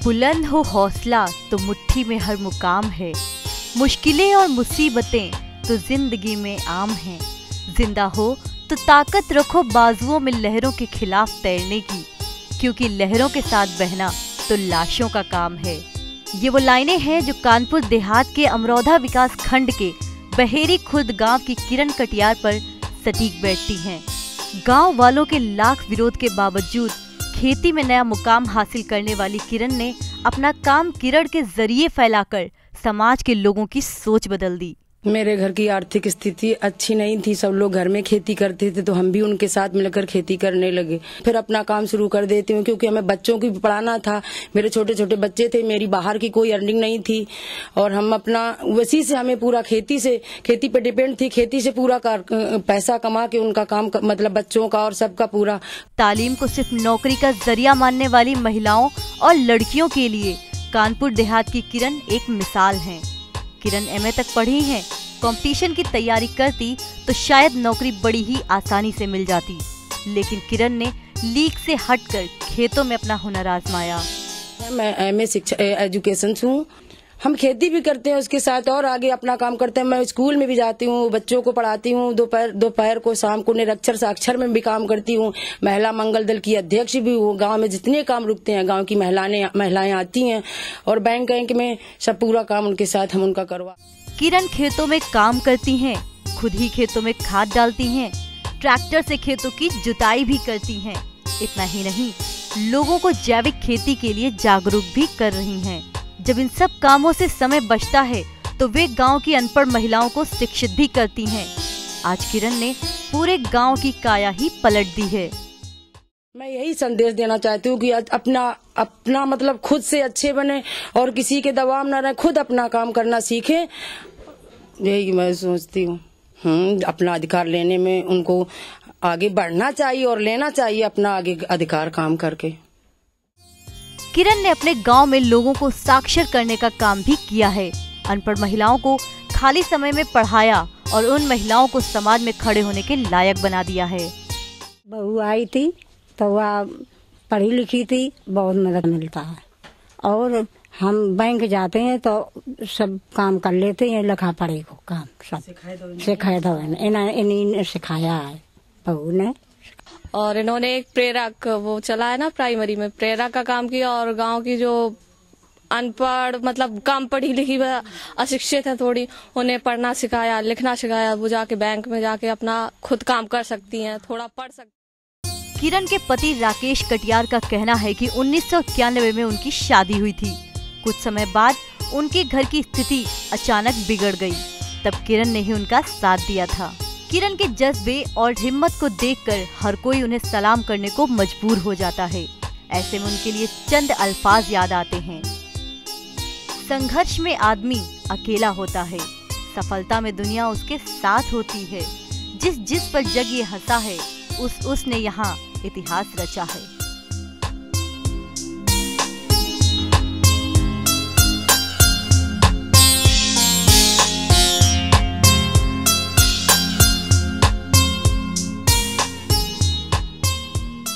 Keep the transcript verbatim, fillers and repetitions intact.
बुलंद हो हौसला तो मुट्ठी में हर मुकाम है, मुश्किलें और मुसीबतें तो जिंदगी में आम हैं। जिंदा हो तो ताकत रखो बाजुओं में लहरों के खिलाफ तैरने की, क्योंकि लहरों के साथ बहना तो लाशों का काम है। ये वो लाइनें हैं जो कानपुर देहात के अमरोधा विकास खंड के बहेरी खुर्द गांव की किरण कटियार पर सटीक बैठती हैं। गांव वालों के लाख विरोध के बावजूद खेती में नया मुकाम हासिल करने वाली किरण ने अपना काम किरण के जरिए फैलाकर समाज के लोगों की सोच बदल दी। मेरे घर की आर्थिक स्थिति अच्छी नहीं थी, सब लोग घर में खेती करते थे तो हम भी उनके साथ मिलकर खेती करने लगे। फिर अपना काम शुरू कर देती हूँ, क्योंकि हमें बच्चों की पढ़ाना था। मेरे छोटे छोटे बच्चे थे, मेरी बाहर की कोई अर्निंग नहीं थी और हम अपना वैसी से हमें पूरा खेती से खेती पे डिपेंड थी। खेती से पूरा पैसा कमा के उनका काम मतलब बच्चों का और सबका पूरा। तालीम को सिर्फ नौकरी का जरिया मानने वाली महिलाओं और लड़कियों के लिए कानपुर देहात की किरण एक मिसाल है। किरण एमए तक पढ़ी हैं, कंपटीशन की तैयारी करती तो शायद नौकरी बड़ी ही आसानी से मिल जाती, लेकिन किरण ने लीक से हटकर खेतों में अपना हुनर आजमाया। मैं एमए शिक्षा एजुकेशन हूँ, हम खेती भी करते हैं उसके साथ और आगे अपना काम करते हैं। मैं स्कूल में भी जाती हूँ, बच्चों को पढ़ाती हूँ, दोपहर दोपहर को शाम को निरक्षर साक्षर में भी काम करती हूँ। महिला मंगल दल की अध्यक्ष भी हूँ। गांव में जितने काम रुकते हैं गांव की महिलाएं महिलाएं आती हैं और बैंक बैंक में सब पूरा काम उनके साथ हम उनका करवा। किरण खेतों में काम करती हैं, खुद ही खेतों में खाद डालती हैं, ट्रैक्टर से खेतों की जुताई भी करती हैं। इतना ही नहीं, लोगों को जैविक खेती के लिए जागरूक भी कर रही हैं। जब इन सब कामों से समय बचता है तो वे गांव की अनपढ़ महिलाओं को शिक्षित भी करती हैं। आज किरण ने पूरे गांव की काया ही पलट दी है। मैं यही संदेश देना चाहती हूँ कि अपना अपना मतलब खुद से अच्छे बने और किसी के दबाव न रहे, खुद अपना काम करना सीखें। यही मैं सोचती हूँ। हम्म अपना अधिकार लेने में उनको आगे बढ़ना चाहिए और लेना चाहिए अपना आगे अधिकार काम करके। किरण ने अपने गांव में लोगों को साक्षर करने का काम भी किया है। अनपढ़ महिलाओं को खाली समय में पढ़ाया और उन महिलाओं को समाज में खड़े होने के लायक बना दिया है। बहू आई थी तो वह पढ़ी लिखी थी, बहुत मदद मिलता है। और हम बैंक जाते हैं तो सब काम कर लेते हैं, लिखा पढ़े को काम सब सिखाए दो इन्हीं सिखाया है बहू ने। और इन्होंने एक प्रेरक वो चला है ना प्राइमरी में, प्रेरक का काम किया और गांव की जो अनपढ़ मतलब कम पढ़ी लिखी अशिक्षित है थोड़ी, उन्हें पढ़ना सिखाया, लिखना सिखाया। वो जाके बैंक में जाके अपना खुद काम कर सकती हैं, थोड़ा पढ़ सकती। किरण के पति राकेश कटियार का कहना है कि उन्नीस सौ इक्यानवे में उनकी शादी हुई थी। कुछ समय बाद उनके घर की स्थिति अचानक बिगड़ गई, तब किरण ने ही उनका साथ दिया था। किरण के जज्बे और हिम्मत को देखकर हर कोई उन्हें सलाम करने को मजबूर हो जाता है। ऐसे में उनके लिए चंद अल्फाज याद आते हैं। संघर्ष में आदमी अकेला होता है, सफलता में दुनिया उसके साथ होती है। जिस जिस पर जग ये हंसा है, उस उसने यहाँ इतिहास रचा है।